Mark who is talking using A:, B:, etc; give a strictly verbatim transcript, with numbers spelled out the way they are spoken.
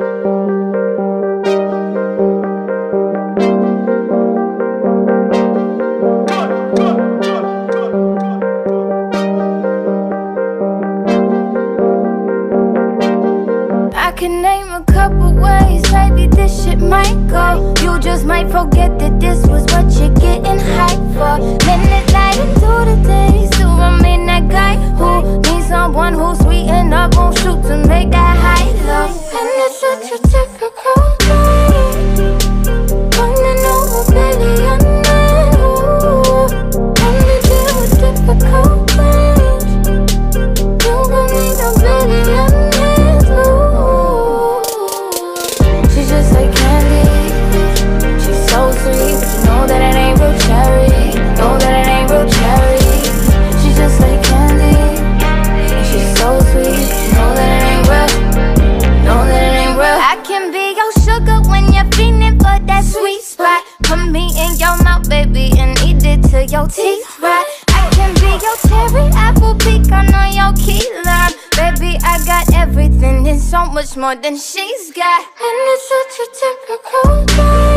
A: I can name a couple ways, maybe this shit might go. You just might forget that this was what you're getting hyped for. Minute light into the day, still remain that guy who needs someone who's sweet and up on shoot to make that high low. And it's such a typical day, running over billion men. And the deal with difficult things, you gon' need a billion men. She's just like candy, she's so sweet, but you know that it ain't real cherry. Know that it ain't real cherry. She's just like candy, and she's so sweet, but you know that it ain't real. Know that it ain't real. I can be your sugar when you're feeling for that sweet spot. Put me in your mouth, baby, and eat it till your teeth rot. I can be your cherry apple pecan on your key lime. Baby, I got everything and so much more than she's got. And it's such a typical day.